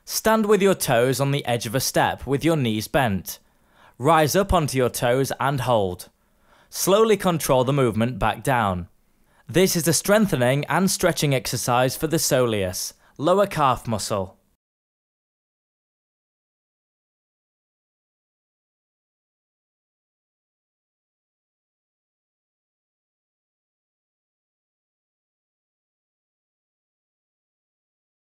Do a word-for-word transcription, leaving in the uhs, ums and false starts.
Stand with your toes on the edge of a step with your knees bent. Rise up onto your toes and hold. Slowly control the movement back down. This is a strengthening and stretching exercise for the soleus, lower calf muscle.